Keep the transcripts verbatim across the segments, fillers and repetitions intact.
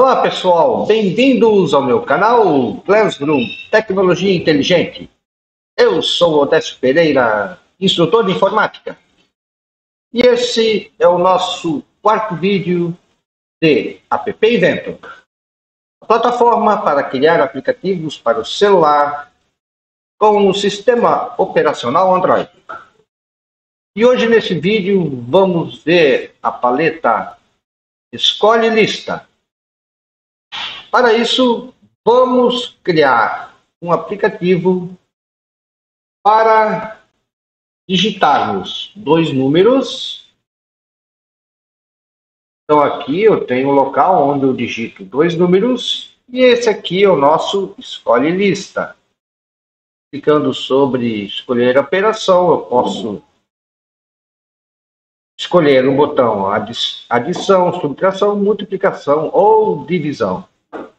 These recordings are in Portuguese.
Olá pessoal, bem-vindos ao meu canal Classroom Tecnologia Inteligente. Eu sou Odécio Pereira, instrutor de informática. E esse é o nosso quarto vídeo de App Inventor, a plataforma para criar aplicativos para o celular com o sistema operacional Android. E hoje nesse vídeo vamos ver a paleta Escolhe Lista. Para isso, vamos criar um aplicativo para digitarmos dois números. Então aqui eu tenho um local onde eu digito dois números e esse aqui é o nosso Escolhe Lista. Clicando sobre escolher a operação, eu posso escolher o botão adição, subtração, multiplicação ou divisão.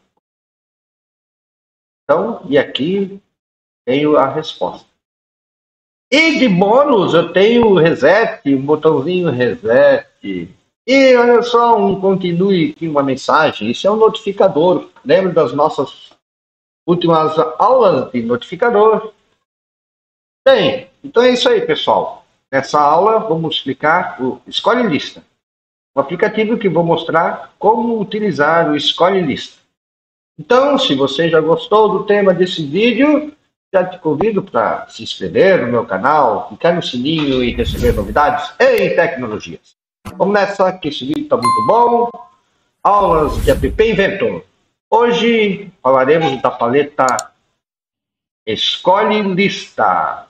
Então, e aqui tenho a resposta. E de bônus eu tenho o reset, um botãozinho reset. E olha só, um continue aqui, uma mensagem. Isso é um notificador. Lembra das nossas últimas aulas de notificador? Bem, então é isso aí, pessoal. Nessa aula vamos explicar o Escolhe Lista. Um aplicativo que vou mostrar como utilizar o Escolhe Lista. Então, se você já gostou do tema desse vídeo, já te convido para se inscrever no meu canal, clicar no sininho e receber novidades em tecnologias. Vamos nessa, que esse vídeo está muito bom. Aulas de App Inventor. Hoje falaremos da paleta Escolhe Lista.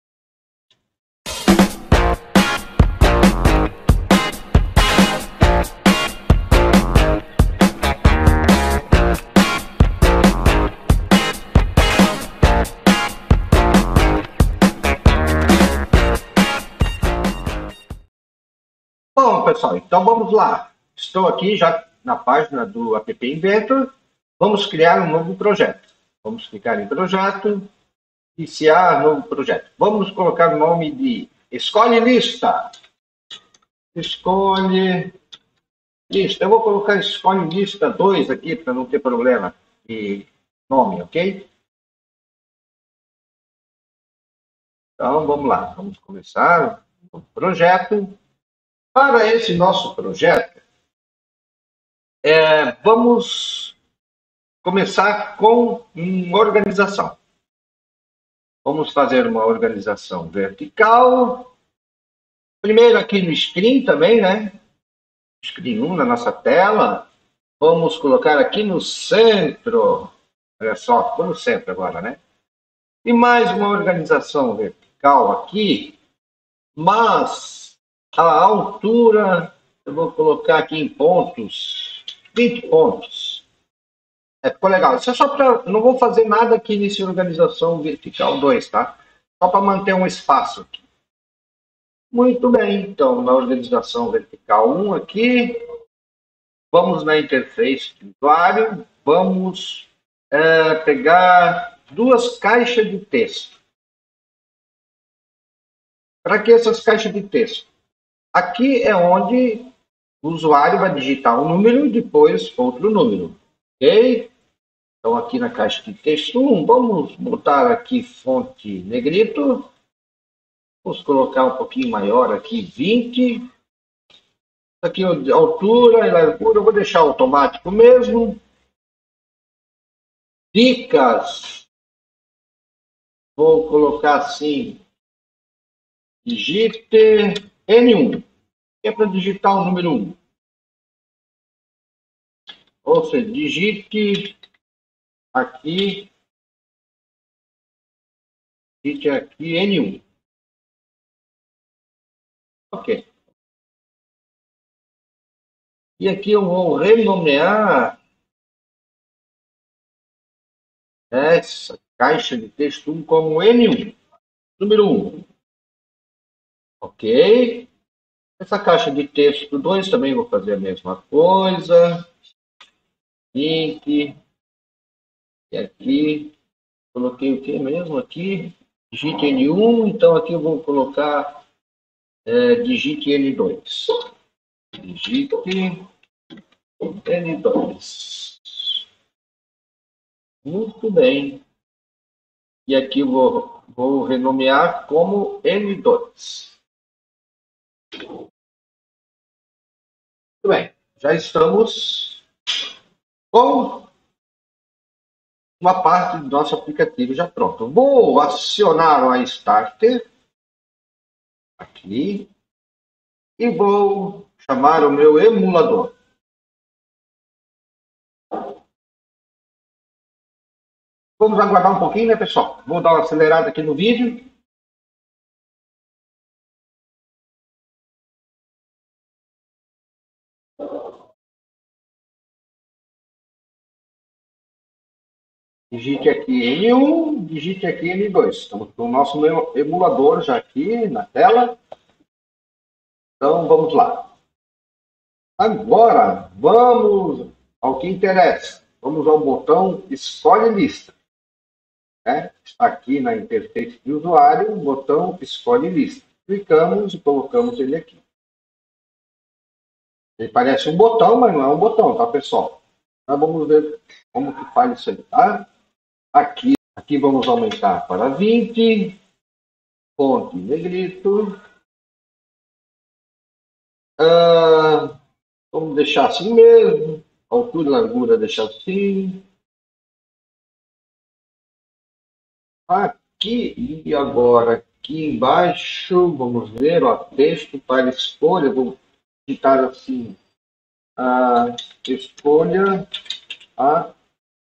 Bom, pessoal, então vamos lá. Estou aqui já na página do App Inventor. Vamos criar um novo projeto. Vamos clicar em projeto, iniciar novo projeto. Vamos colocar o nome de Escolhe Lista. Escolhe Lista. Eu vou colocar Escolhe Lista dois aqui para não ter problema de nome, ok? Então vamos lá. Vamos começar o projeto. Para esse nosso projeto, é, vamos começar com uma organização. Vamos fazer uma organização vertical. Primeiro aqui no Screen também, né? Screen um na nossa tela. Vamos colocar aqui no centro. Olha só, estou no centro agora, né? E mais uma organização vertical aqui, mas a altura, eu vou colocar aqui em pontos, vinte pontos. É, ficou legal. Isso é só para... Não vou fazer nada aqui nessa organização vertical dois, tá? Só para manter um espaço aqui. Muito bem, então, na organização vertical um aqui, vamos na interface de usuário, vamos é, pegar duas caixas de texto. Para que essas caixas de texto? Aqui é onde o usuário vai digitar um número e depois outro número, ok? Então aqui na caixa de texto um, vamos botar aqui fonte negrito. Vamos colocar um pouquinho maior aqui, vinte. Aqui a altura e largura, eu vou deixar automático mesmo. Dicas. Vou colocar assim, digite N um. É para digitar o número um. Ou seja, digite aqui, digite aqui N um. Ok. E aqui eu vou renomear essa caixa de texto um como N um, número um. Ok. Essa caixa de texto dois também vou fazer a mesma coisa. Link. E aqui, coloquei o que mesmo aqui? Digite N um, então aqui eu vou colocar é, digite N dois. Digite N dois. Muito bem. E aqui vou, vou renomear como N dois. Muito bem. Já estamos com uma parte do nosso aplicativo já pronto. Vou acionar o iStarter aqui e vou chamar o meu emulador. Vamos aguardar um pouquinho, né, pessoal? Vou dar uma acelerada aqui no vídeo. Digite aqui N um, digite aqui N dois. Estamos com o nosso emulador já aqui na tela. Então, vamos lá. Agora, vamos ao que interessa. Vamos ao botão Escolhe Lista. Né? Está aqui na interface de usuário, o botão Escolhe Lista. Clicamos e colocamos ele aqui. Ele parece um botão, mas não é um botão, tá, pessoal? Então, vamos ver como que faz isso aí, tá? Aqui, aqui vamos aumentar para vinte. Fonte negrito. Ah, vamos deixar assim mesmo. Altura e largura deixar assim. Aqui e agora aqui embaixo, vamos ver, ó, texto para escolha. Vou digitar assim. Ah, escolha a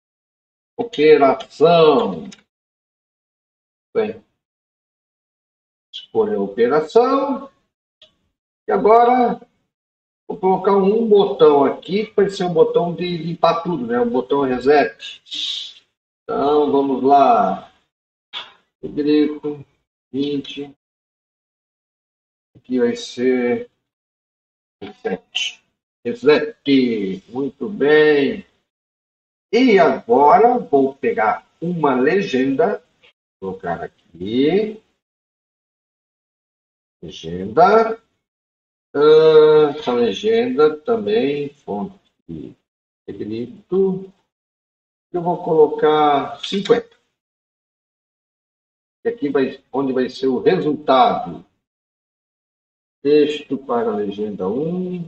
operação. Bem, escolha a operação. E agora vou colocar um botão aqui, que vai ser um botão de limpar tudo, né? Um botão reset. Então, vamos lá. Federico, vinte. Aqui vai ser reset. Reset. Muito bem. E agora vou pegar uma legenda, colocar aqui. Legenda. Uh, essa legenda também, fonte de negrito. Eu vou colocar cinquenta. E aqui vai, onde vai ser o resultado. Texto para a legenda um.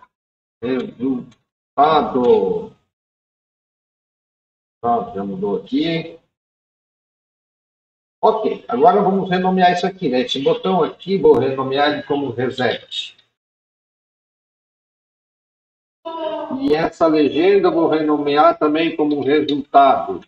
Resultado. Pronto, já mudou aqui. Ok, agora vamos renomear isso aqui, né? Esse botão aqui, vou renomear ele como reset. E essa legenda vou renomear também como resultado.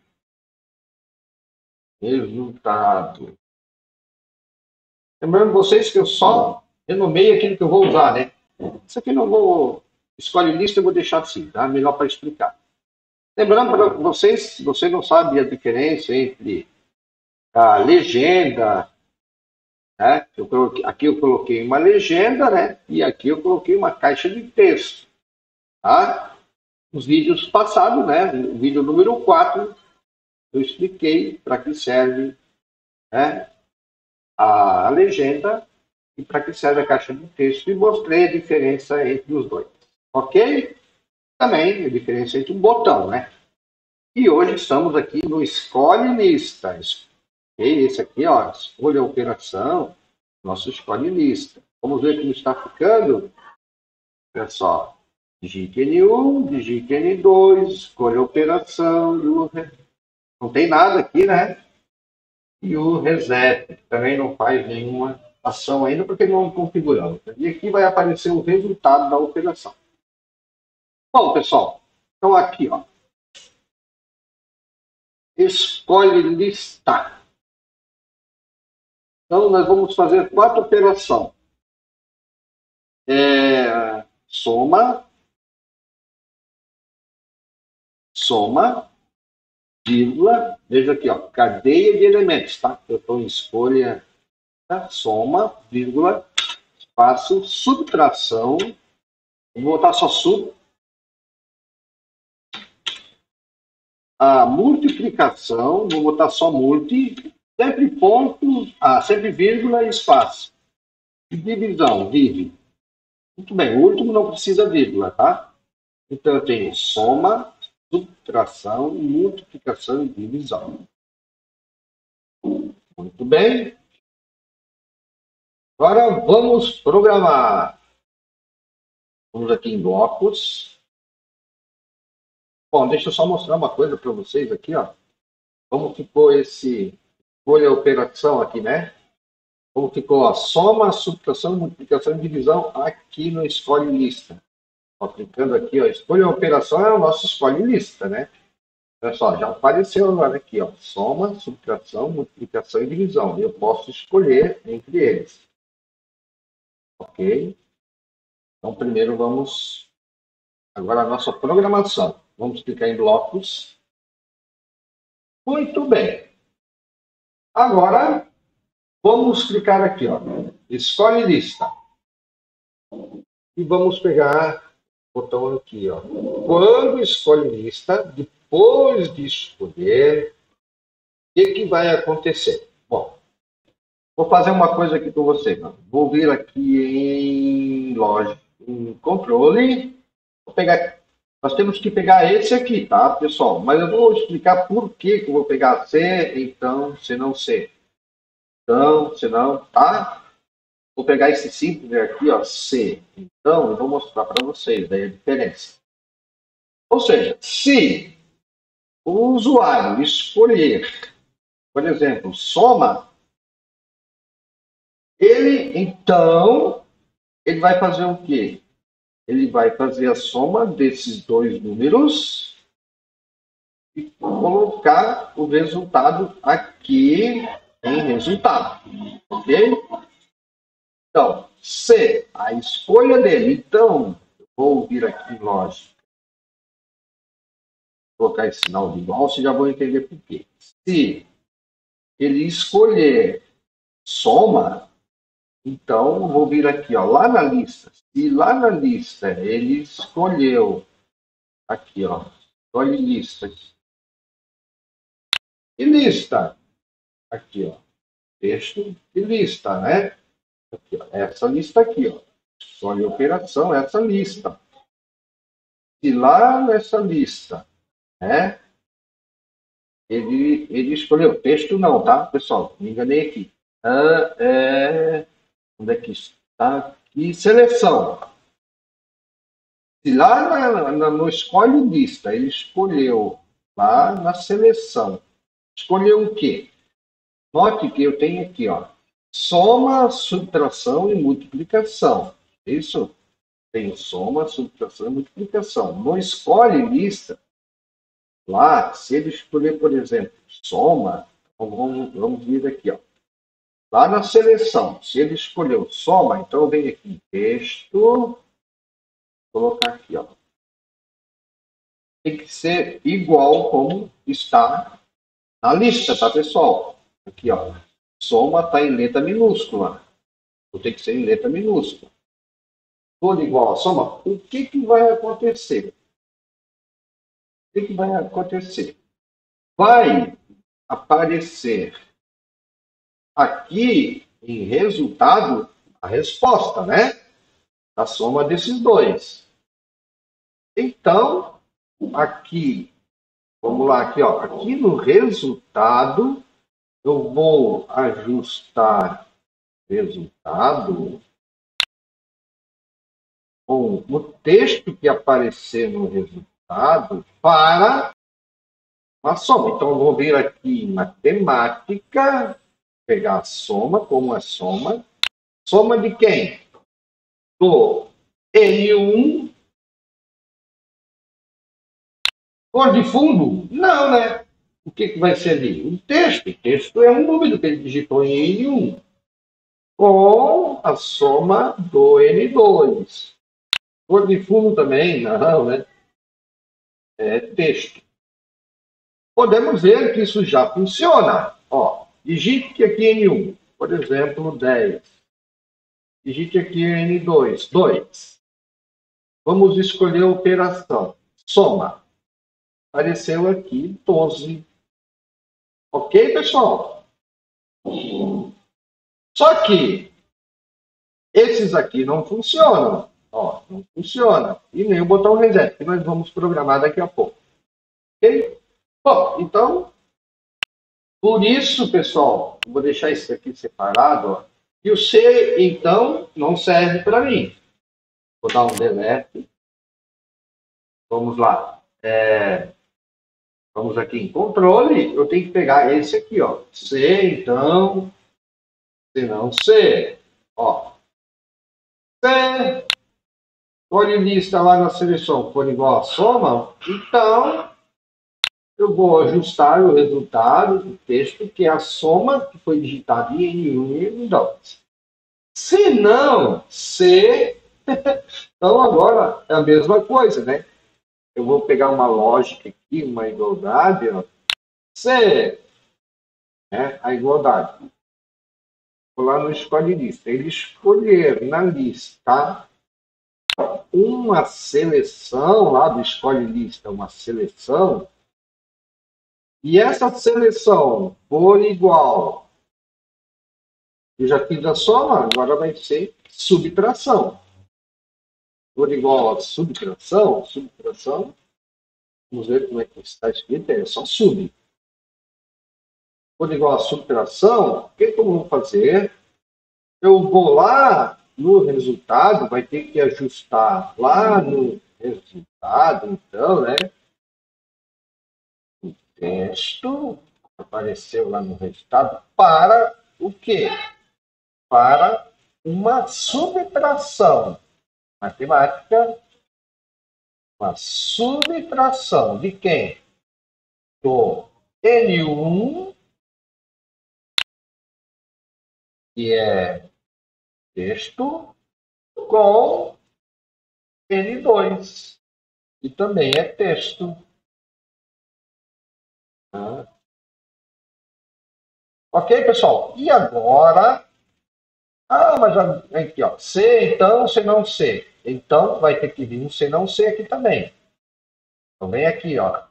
Resultado. Lembrando vocês que eu só renomeio aquilo que eu vou usar, né? Isso aqui não vou... Escolhe lista, eu vou deixar assim, tá? Melhor para explicar. Lembrando para vocês, se você não sabe a diferença entre a legenda, né? Eu coloquei, aqui eu coloquei uma legenda, né? E aqui eu coloquei uma caixa de texto, tá? Os vídeos passados, né? O vídeo número quatro, eu expliquei para que serve, né, a legenda e para que serve a caixa de texto e mostrei a diferença entre os dois. Ok? Também a diferença entre um botão, né? E hoje estamos aqui no Escolhe Lista. Okay? Esse aqui, ó, escolha a operação, nosso Escolhe Lista. Vamos ver como está ficando. Olha só. Digite N um, digite N dois, escolha a operação. Não tem nada aqui, né? E o reset, que também não faz nenhuma ação ainda, porque não configuramos. E aqui vai aparecer o resultado da operação. Bom, pessoal, então aqui, ó. Escolhe listar. Então, nós vamos fazer quatro operações. É, soma, soma, vírgula, veja aqui, ó, cadeia de elementos, tá? Eu estou em escolha, tá? Soma, vírgula, espaço, subtração, vou botar só sub, a multiplicação, vou botar só multi, sempre ponto, ah, sempre vírgula e espaço. Divisão, div. Muito bem, o último não precisa vírgula, tá? Então, eu tenho soma, subtração, multiplicação e divisão. Muito bem. Agora vamos programar. Vamos aqui em blocos. Bom, deixa eu só mostrar uma coisa para vocês aqui, ó. Como ficou esse folha operação aqui, né? Como ficou a soma, subtração, multiplicação e divisão aqui no escolhe lista. Ó, clicando aqui, ó, escolha operação é o nosso escolhe lista, né? Olha só, já apareceu agora aqui, ó, soma, subtração, multiplicação e divisão. Eu posso escolher entre eles. Ok? Então, primeiro vamos... Agora a nossa programação. Vamos clicar em blocos. Muito bem. Agora, vamos clicar aqui, ó, escolhe lista. E vamos pegar o botão aqui, ó. Quando escolhe lista, depois de escolher, o que, que vai acontecer? Bom, vou fazer uma coisa aqui com você. Ó. Vou vir aqui em loja, em controle. Vou pegar, nós temos que pegar esse aqui, tá, pessoal? Mas eu vou explicar por que, que eu vou pegar C, então, se não C. Então, se não, tá? Vou pegar esse simples aqui, ó, C. Então, eu vou mostrar para vocês daí a diferença. Ou seja, se o usuário escolher, por exemplo, soma, ele, então, ele vai fazer o quê? Ele vai fazer a soma desses dois números e colocar o resultado aqui em resultado. Ok? Então, C, a escolha dele. Então, eu vou vir aqui em lógica. Vou colocar esse sinal de igual, vocês já vão entender por quê. Se ele escolher soma, então eu vou vir aqui, ó, lá na lista. Se lá na lista ele escolheu, aqui, ó, escolhe lista. E lista? Aqui, ó, texto e lista, né? Aqui, ó, essa lista aqui, ó. Escolhe operação, essa lista. E lá nessa lista, né? Ele, ele escolheu texto não, tá, pessoal? Me enganei aqui. Ah, é... Onde é que está? Aqui, seleção. Se lá na, na, no escolhe lista ele escolheu lá na seleção, escolheu o quê? Note que eu tenho aqui, ó, soma, subtração e multiplicação. Isso? Tenho soma, subtração e multiplicação. No escolhe lista, lá, se ele escolher, por exemplo, soma, vamos, vamos vir aqui, ó. Lá na seleção, se ele escolheu soma, então eu venho aqui em texto, vou colocar aqui, ó. Tem que ser igual como está na lista, tá, pessoal? Aqui, ó. Soma está em letra minúscula. Então tem que ser em letra minúscula. Tudo igual a soma. O que, que vai acontecer? O que, que vai acontecer? Vai aparecer aqui em resultado a resposta, né? A soma desses dois. Então, aqui, vamos lá, aqui, ó, aqui no resultado, eu vou ajustar resultado com o texto que aparecer no resultado para a soma. Então, eu vou vir aqui em matemática, pegar a soma, como é soma. Soma de quem? Do N um. Cor de fundo? Não, né? O que, que vai ser ali? Um texto. O texto é um número que ele digitou em N um. Com a soma do N dois. Cor de fundo também? Não, né? É texto. Podemos ver que isso já funciona. Ó, digite aqui N um. Por exemplo, dez. Digite aqui N dois. dois. Vamos escolher a operação. Soma. Apareceu aqui doze. Ok, pessoal? Só que esses aqui não funcionam. Ó, não funciona. E nem o botão reset, que nós vamos programar daqui a pouco. Ok? Bom, então, por isso, pessoal, vou deixar isso aqui separado, ó. E o C, então, não serve para mim. Vou dar um delete. Vamos lá. É, vamos aqui em controle. Eu tenho que pegar esse aqui, ó. C, então, se não C. Ó. C. Cor lista lá na seleção for igual a soma. Então, eu vou ajustar o resultado do texto, que é a soma que foi digitada em N um e N dois. Se não, C. Então, agora é a mesma coisa, né? Eu vou pegar uma lógica aqui, uma igualdade, ó. C, né? A igualdade. Vou lá no escolhe lista. Ele escolher na lista uma seleção, lá do escolhe lista, uma seleção, e essa seleção for igual, eu já fiz a soma, agora vai ser subtração. For igual a subtração, subtração, vamos ver como é que está escrito, é só sub. For igual a subtração, o que, que eu vou fazer? Eu vou lá no resultado, vai ter que ajustar lá no resultado, então, né? O texto apareceu lá no resultado para o quê? Para uma subtração matemática, uma subtração de quem? Do N um, que é texto, com N dois, que também é texto. Tá? Ok, pessoal? E agora? Ah, mas aqui, ó. C, então, C não C. Então, vai ter que vir um C não C aqui também. Então, vem aqui, ó.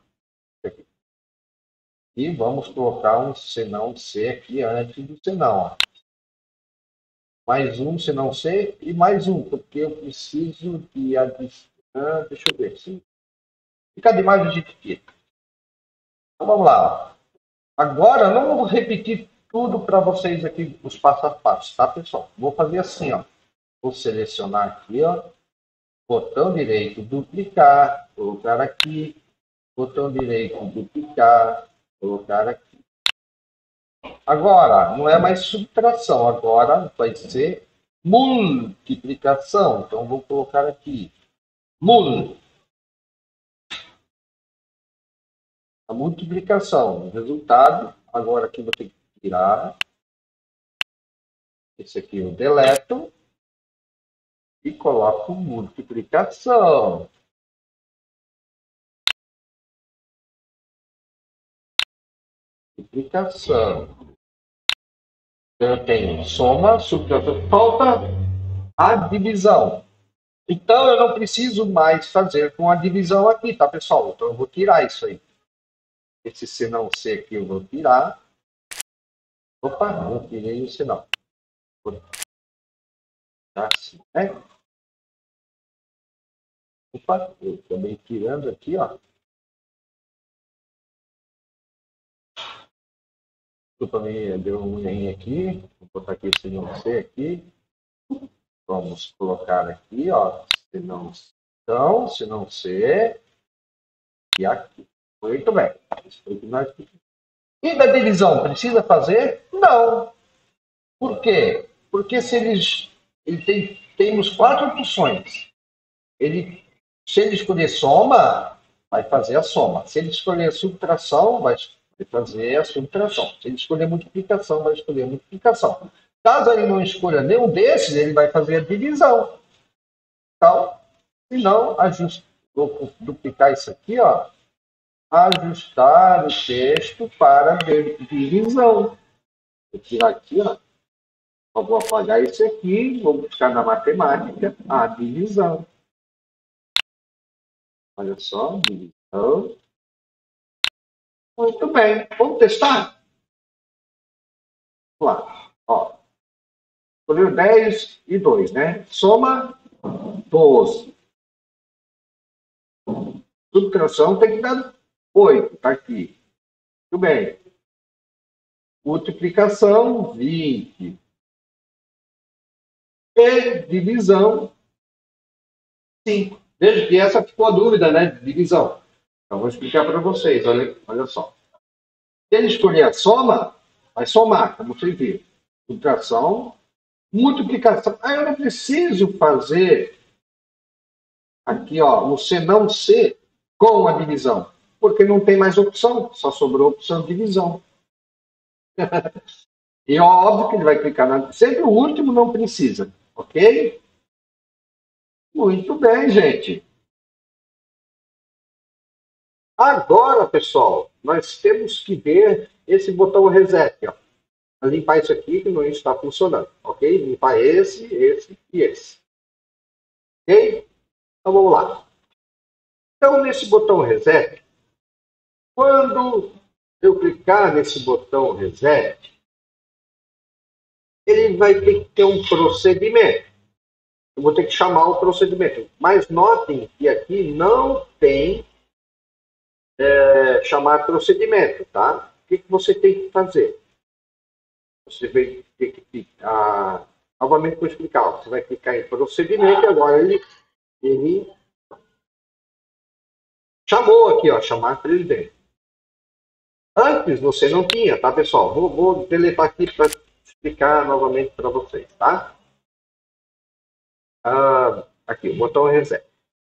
E vamos colocar um C não C aqui antes do C não, ó. Mais um C não C e mais um, porque eu preciso de adicionar. Deixa eu ver se. Fica demais a gente aqui. Então, vamos lá. Agora, não vou repetir tudo para vocês aqui, os passo a passo, tá, pessoal? Vou fazer assim, ó. Vou selecionar aqui, ó. Botão direito, duplicar, colocar aqui. Botão direito, duplicar, colocar aqui. Agora, não é mais subtração, agora vai ser multiplicação. Então, vou colocar aqui. Mul. A multiplicação. O resultado, agora aqui vou ter que tirar. Esse aqui eu deleto. E coloco multiplicação. Multiplicação. Eu tenho soma, subtração. Falta a divisão. Então, eu não preciso mais fazer com a divisão aqui, tá, pessoal? Então, eu vou tirar isso aí. Esse C não C aqui eu vou tirar. Opa, não tirei o C não. Vou tirar assim, né? Opa, eu acabei tirando aqui, ó. Desculpa, me deu um errinho aqui. Vou botar aqui esse não C aqui. Vamos colocar aqui, ó. Se não, então, se não C. E aqui. Muito bem. Isso foi o que nós... E da divisão, precisa fazer? Não. Por quê? Porque se eles... Ele tem, temos quatro opções. Ele, se ele escolher soma, vai fazer a soma. Se ele escolher subtração, vai fazer a subtração. Se ele escolher multiplicação, vai escolher a multiplicação. Caso ele não escolha nenhum desses, ele vai fazer a divisão. Então, se não, ajuste. Vou duplicar isso aqui, ó. Ajustar o texto para divisão. Vou tirar aqui, ó. Eu vou apagar isso aqui, vou buscar na matemática a divisão. Olha só, divisão. Muito bem, vamos testar? Vamos lá. Ó, escolheu dez e dois, né? Soma doze. Subtração tem que dar oito, tá aqui. Muito bem. Multiplicação, vinte. E divisão, cinco. Veja que essa ficou a dúvida, né? De divisão. Então, vou explicar para vocês. Olha, olha só. Se ele escolher a soma, vai somar, como vocês viram. Subtração, multiplicação. Aí eu não preciso fazer aqui, ó, o C não C com a divisão. Porque não tem mais opção. Só sobrou a opção de divisão. E óbvio que ele vai clicar na... Sempre o último não precisa. Ok? Muito bem, gente. Agora, pessoal, nós temos que ver esse botão reset, ó. Limpar isso aqui que não está funcionando, ok? Limpar esse, esse e esse. Ok? Então vamos lá. Então, nesse botão reset, quando eu clicar nesse botão reset, ele vai ter que ter um procedimento. Eu vou ter que chamar o procedimento. Mas notem que aqui não tem é, chamar procedimento, tá? O que, que você tem que fazer? Você vai ter que clicar... Novamente vou explicar. Você vai clicar em procedimento e agora ele, ele chamou aqui, ó, chamar presidente. Antes você não tinha, tá, pessoal? Vou, vou deletar aqui para explicar novamente para vocês, tá? Ah, aqui, o botão reset.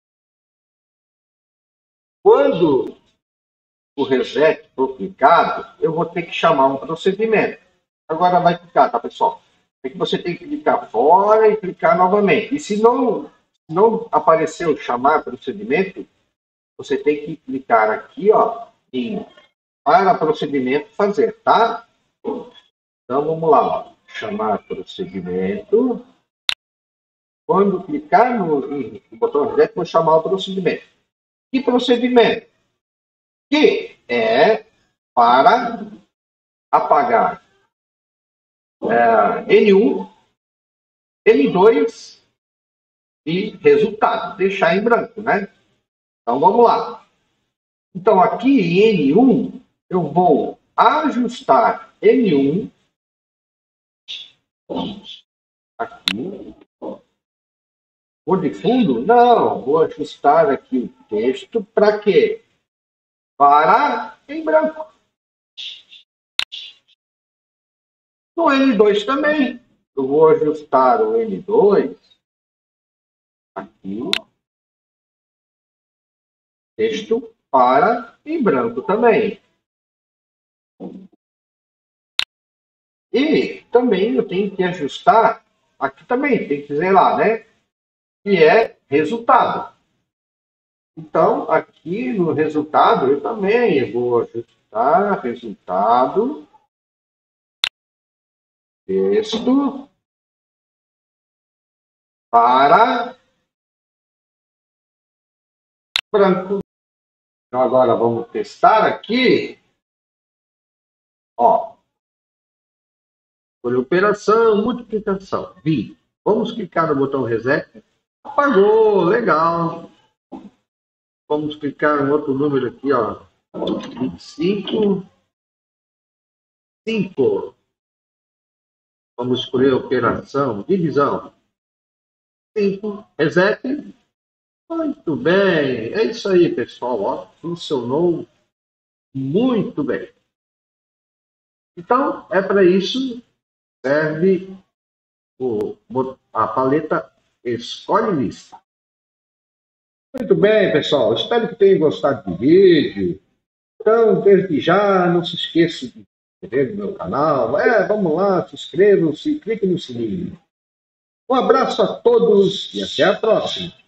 Quando o reset for clicado, eu vou ter que chamar um procedimento. Agora vai clicar, tá, pessoal? É que você tem que clicar fora e clicar novamente. E se não, não aparecer o chamar procedimento, você tem que clicar aqui, ó, em para procedimento fazer, tá? Então vamos lá, ó. Chamar procedimento. Quando clicar no, no botão reset, vou chamar o procedimento. Que procedimento? Que é para apagar é, N um, N dois e resultado. Deixar em branco, né? Então vamos lá. Então aqui em N um, eu vou ajustar N um. Aqui. Cor de fundo? Não, vou ajustar aqui o texto para quê? Para em branco. No N dois também. Eu vou ajustar o N dois aqui. Texto para em branco também. E também eu tenho que ajustar, aqui também tem que dizer lá, né? Que é resultado. Então, aqui no resultado, eu também vou ajustar resultado, texto, para branco. Então, agora vamos testar aqui. Ó. Por operação, multiplicação, vinte. Vamos clicar no botão reset. Apagou, legal. Vamos clicar no outro número aqui, ó. vinte e cinco. cinco. Vamos escolher operação, divisão. cinco. Reset. Muito bem. É isso aí, pessoal. Ó, funcionou muito bem. Então, é para isso serve o, a paleta Escolhe Lista. Muito bem, pessoal. Espero que tenham gostado do vídeo. Então, desde já, não se esqueça de se inscrever no meu canal. É, vamos lá, se inscrevam-se, clique no sininho. Um abraço a todos e até a próxima.